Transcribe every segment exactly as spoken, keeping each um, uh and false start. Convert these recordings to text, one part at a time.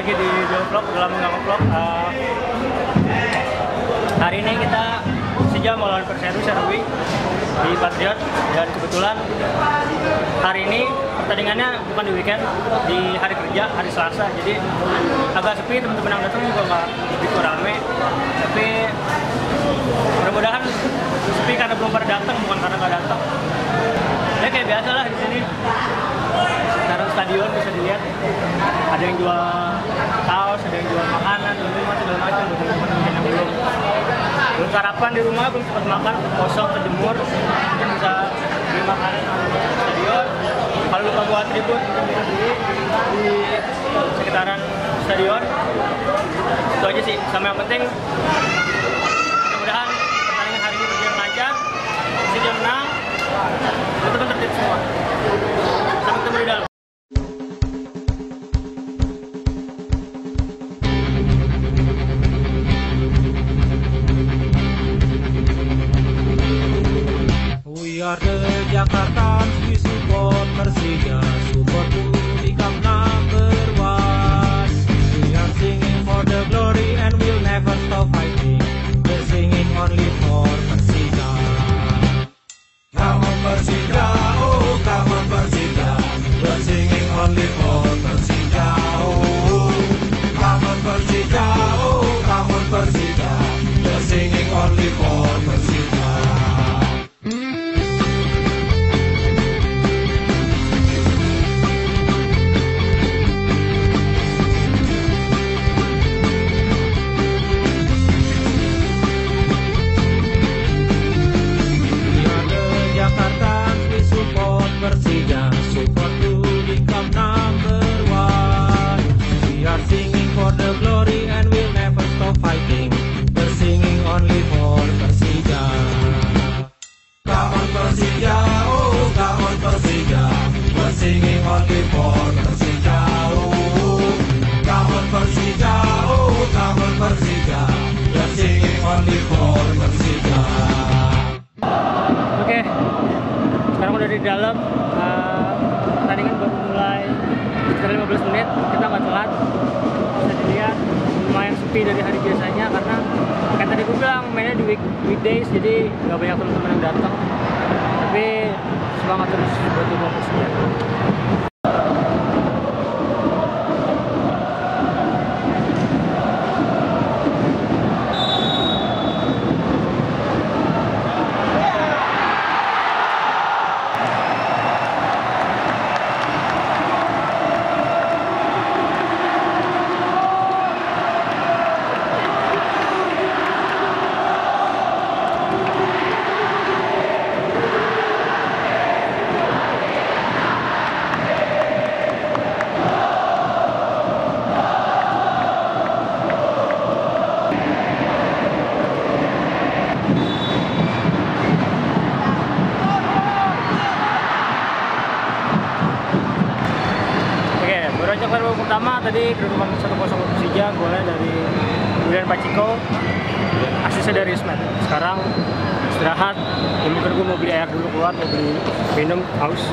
lagi di vlog, udah lama nggak vlog. Uh, hari ini kita Persija mau lawan Perseru Serui di Patriot, dan kebetulan hari ini pertandingannya bukan di weekend, di hari kerja, hari Selasa, jadi agak sepi, teman-teman yang datang juga nggak begitu rame, tapi mudah-mudahan sepi karena belum pada datang, bukan karena nggak datang. Ya kayak biasa lah di sini. Sekarang stadion bisa dilihat, ada yang jual kaos, ada yang jual makanan, minuman segala macam. Teman-teman mungkin yang belum belum sarapan di rumah, belum sempat makan, kosong terjemur, mungkin bisa beli makanan di stadion. Kalau lupa buat tribun, mungkin bisa beli di sekitaran stadion. Itu aja sih. Sama yang penting, mudah-mudahan pertandingan hari ini berjalan lancar, Persija menang, teman-teman tertib semua. Sampai ketemu di dalam. We are the Jakartans, we support Persija, support to become number one. We are singing for the glory and we'll never stop fighting. We're singing only for Persija. Come on Persija, oh come on Persija. We're singing only for Persija, oh. Come on Persija, oh come on Persija. We're singing only for Persija. Persija, support to become number one. We are singing for the glory and we'll never stop fighting. We're singing only for Persija. Come on Persija, oh come on Persija. We're singing only for Persija, oh. Come on Persija, oh come on Persija. We're singing only for Persija. Oke. Okay. Sekarang udah di dalam, uh, pertandingan baru mulai sekitar lima belas menit, kita nggak telat. Bisa dilihat lumayan sepi dari hari biasanya, karena kan tadi gue bilang mainnya di week, weekdays, jadi nggak banyak teman-teman yang datang. Tapi semangat terus buat tim Persija. Babak pertama tadi kedudukan satu kosong Persija, golnya dari William Paciko, asisnya dari Ismet. Sekarang istirahat, ya mungkin gue mau beli air dulu, keluar mau beli minum, haus.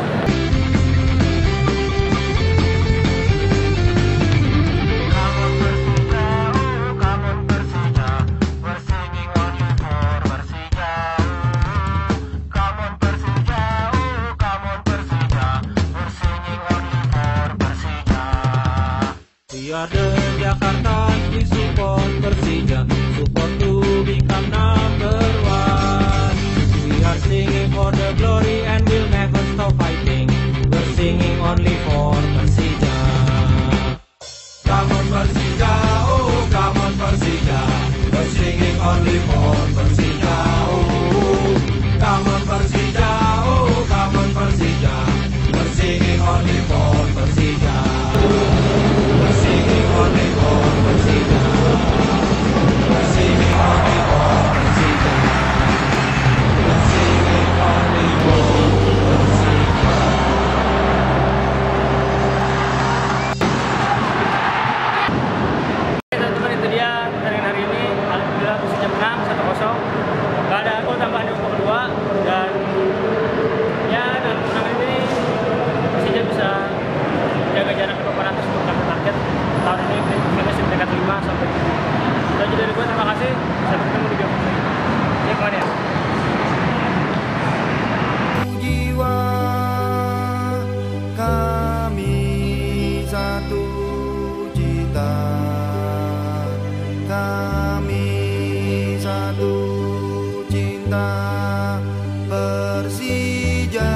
We are the Jakartans, we support Persija, support to become number one. We are singing for the glory and we'll never stop fighting. We're singing only for Persija. Come on Persija, oh come on Persija. We're singing only for Persija, oh. Come on Persija, oh come on Persija. We're singing only for Persija. We're singing only for Persija. We're singing only for Persija. We're singing only for cinta, kami satu cinta Persija.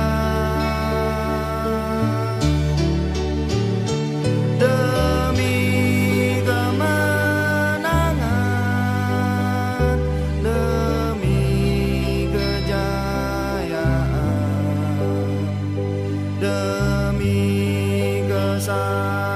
Demi kemenangan, demi kejayaan, demi kesatuan